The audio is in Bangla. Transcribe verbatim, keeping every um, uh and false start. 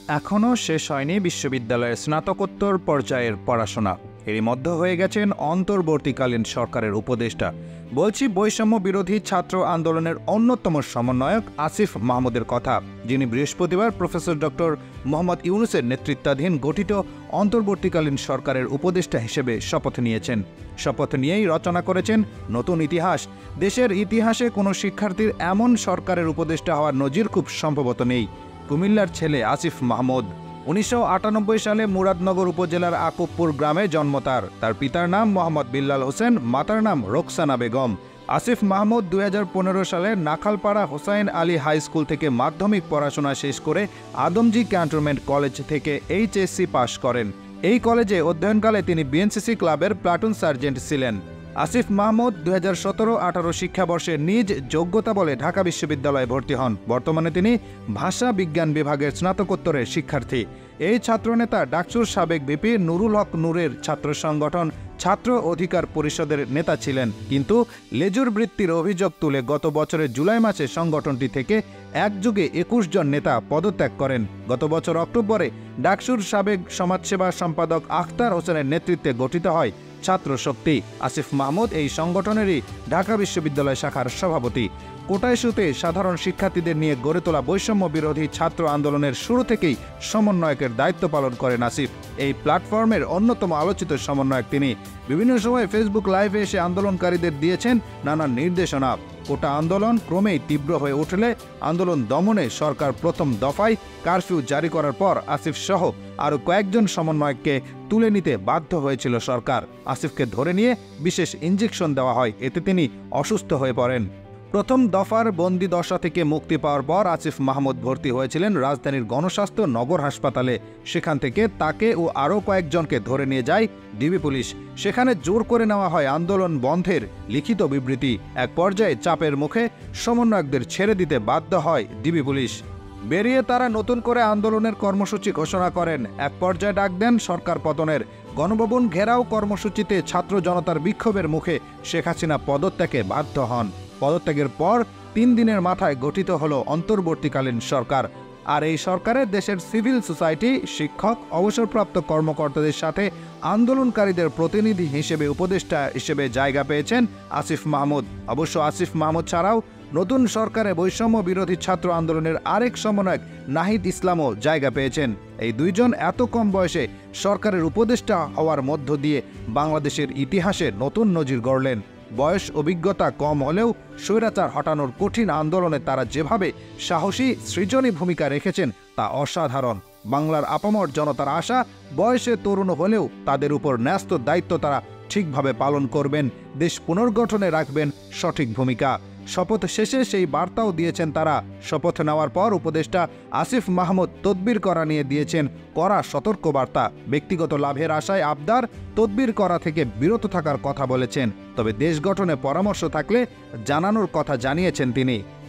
এখনও শেষ হয়নি বিশ্ববিদ্যালয়ের স্নাতকোত্তর পর্যায়ের পড়াশোনা। এরই মধ্যে হয়ে গেছেন অন্তর্বর্তীকালীন সরকারের উপদেষ্টা। বলছি বৈষম্য বিরোধী ছাত্র আন্দোলনের অন্যতম সমন্বয়ক আসিফ মাহমুদের কথা, যিনি বৃহস্পতিবার প্রফেসর ডক্টর মোহাম্মদ ইউনূসের নেতৃত্বাধীন গঠিত অন্তর্বর্তীকালীন সরকারের উপদেষ্টা হিসেবে শপথ নিয়েছেন। শপথ নিয়েই রচনা করেছেন নতুন ইতিহাস। দেশের ইতিহাসে কোনো শিক্ষার্থীর এমন সরকারের উপদেষ্টা হওয়ার নজির খুব সম্ভবত নেই। কুমিল্লার ছেলে আসিফ মাহমুদ। উনিশশো আটানব্বই সালে মুরাদনগর উপজেলার আকুবপুর গ্রামে জন্ম তার। তার পিতার নাম মোহাম্মদ বিল্লাল হোসেন, মাতার নাম রোকসানা বেগম। আসিফ মাহমুদ দুই হাজার পনেরো সালে নাখালপাড়া হোসাইন আলী হাই স্কুল থেকে মাধ্যমিক পড়াশোনা শেষ করে আদমজী ক্যান্টনমেন্ট কলেজ থেকে এইচএসসি পাশ করেন। এই কলেজে অধ্যয়নকালে তিনি বিএনসিসি ক্লাবের প্লাটুন সার্জেন্ট ছিলেন। আসিফ মাহমুদ দুই হাজার সতেরো আঠারো শিক্ষাবর্ষে নিজ যোগ্যতা বলে ঢাকা বিশ্ববিদ্যালয়ে ভর্তি হন। বর্তমানে তিনি ভাষা বিজ্ঞান বিভাগের স্নাতকোত্তরের শিক্ষার্থী। এই ছাত্রনেতা ডাকসুর সাবেক ভিপি নুরুল হক নূরের ছাত্র সংগঠন ছাত্র অধিকার পরিষদের নেতা ছিলেন, কিন্তু লেজুর বৃত্তির অভিযোগ তুলে গত বছরের জুলাই মাসে সংগঠনটি থেকে একযোগে একুশ জন নেতা পদত্যাগ করেন। গত বছর অক্টোবরে ডাকসুর সাবেক সমাজসেবা সম্পাদক আখতার হোসেনের নেতৃত্বে গঠিত হয় ছাত্র শক্তি। আসিফ মাহমুদ এই সংগঠনেরই ঢাকা বিশ্ববিদ্যালয় শাখার সভাপতি। কোটা ইস্যুতে সাধারণ শিক্ষার্থীদের নিয়ে গড়ে তোলা বৈষম্য বিরোধী ছাত্র আন্দোলনের শুরু থেকেই সমন্বয়কের দায়িত্ব পালন করেন আসিফ। এই প্ল্যাটফর্মের অন্যতম আলোচিত সমন্বয়ক তিনি। বিভিন্ন সময় ফেসবুক লাইভে এসে আন্দোলনকারীদের দিয়েছেন নানা নির্দেশনা। কোটা আন্দোলন ক্রমেই তীব্র হয়ে উঠলে আন্দোলন দমনে সরকার প্রথম দফায় কারফিউ জারি করার পর আসিফ সহ আরও কয়েকজন সমন্বয়ককে তুলে নিতে বাধ্য হয়েছিল সরকার। আসিফকে ধরে নিয়ে বিশেষ ইঞ্জেকশন দেওয়া হয়, এতে তিনি অসুস্থ হয়ে পড়েন। প্রথম দফার বন্দি দশা থেকে মুক্তি পাওয়ার পর আসিফ মাহমুদ ভর্তি হয়েছিলেন রাজধানীর গণস্বাস্থ্য নগর হাসপাতালে। সেখান থেকে তাকে ও আরও কয়েকজনকে ধরে নিয়ে যায় ডিবি পুলিশ। সেখানে জোর করে নেওয়া হয় আন্দোলন বন্ধের লিখিত বিবৃতি। এক পর্যায়ে চাপের মুখে সমন্বয়কদের ছেড়ে দিতে বাধ্য হয় ডিবি পুলিশ। বেরিয়ে তারা নতুন করে আন্দোলনের কর্মসূচি ঘোষণা করেন। এক পর্যায়ে ডাক দেন সরকার পতনের। গণভবন ঘেরাও কর্মসূচিতে ছাত্র জনতার বিক্ষোভের মুখে শেখ হাসিনা পদত্যাগে বাধ্য হন। পদত্যাগের পর তিন দিনের মাথায় গঠিত হলো অন্তর্বর্তীকালীন সরকার। আর এই সরকারে দেশের সিভিল সোসাইটি, শিক্ষক, অবসরপ্রাপ্ত কর্মকর্তাদের সাথে আন্দোলনকারীদের প্রতিনিধি হিসেবে উপদেষ্টা হিসেবে জায়গা পেয়েছেন আসিফ মাহমুদ। অবশ্য আসিফ মাহমুদ ছাড়াও নতুন সরকারে বৈষম্য বিরোধী ছাত্র আন্দোলনের আরেক সমন্বয়ক নাহিদ ইসলামও জায়গা পেয়েছেন। এই দুইজন এত কম বয়সে সরকারের উপদেষ্টা হওয়ার মধ্য দিয়ে বাংলাদেশের ইতিহাসে নতুন নজির গড়লেন। বয়স অভিজ্ঞতা কম হলেও স্বৈরাচার হটানোর কঠিন আন্দোলনে তারা যেভাবে সাহসী সৃজনী ভূমিকা রেখেছেন তা অসাধারণ। বাংলার আপামর জনতার আশা, বয়সে তরুণ হলেও তাদের উপর ন্যস্ত দায়িত্ব তারা ঠিকভাবে পালন করবেন, দেশ পুনর্গঠনে রাখবেন সঠিক ভূমিকা। শপথ শেষে সেই বার্তাও দিয়েছেন তারা। শপথ নেওয়ার পর উপদেষ্টা আসিফ মাহমুদ তদবির করা নিয়ে দিয়েছেন কড়া সতর্ক বার্তা। ব্যক্তিগত লাভের আশায় আবদার, তদবির করা থেকে বিরত থাকার কথা বলেছেন। তবে দেশ গঠনে পরামর্শ থাকলে জানানোর কথা জানিয়েছেন তিনি।